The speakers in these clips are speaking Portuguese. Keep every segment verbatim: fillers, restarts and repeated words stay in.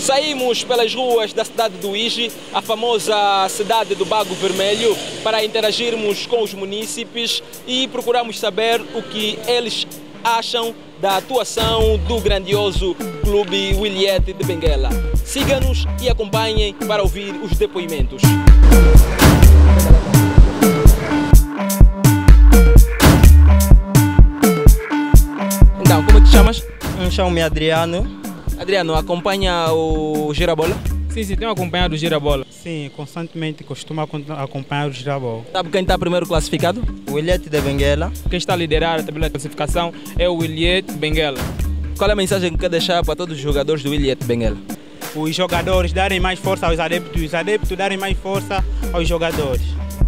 Saímos pelas ruas da cidade do Iji, a famosa cidade do Bago Vermelho, para interagirmos com os munícipes e procuramos saber o que eles acham da atuação do grandioso Clube Williette de Benguela. Siga-nos e acompanhem para ouvir os depoimentos. Então, como te chamas? Eu chamo-me Adriano. Adriano, acompanha o Girabola? Sim, sim, tenho acompanhado o Girabola. Sim, constantemente costumo acompanhar o Girabola. Sabe quem está primeiro classificado? O Williette de Benguela. Quem está a liderar a tabela de classificação é o Williette Benguela. Qual é a mensagem que quer deixar para todos os jogadores do Williette Benguela? Os jogadores darem mais força aos adeptos, os adeptos darem mais força aos jogadores.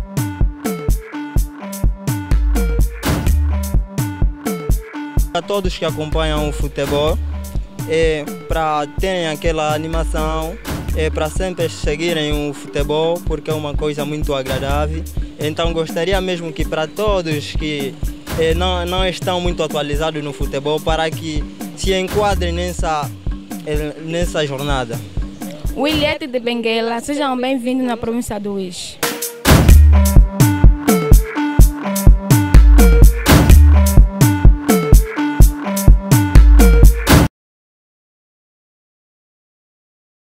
A todos que acompanham o futebol, é, para terem aquela animação, é, para sempre seguirem o futebol, porque é uma coisa muito agradável. Então gostaria mesmo que para todos que é, não, não estão muito atualizados no futebol, para que se enquadrem nessa, é, nessa jornada. Williette de Benguela, sejam bem-vindos na província do Iji.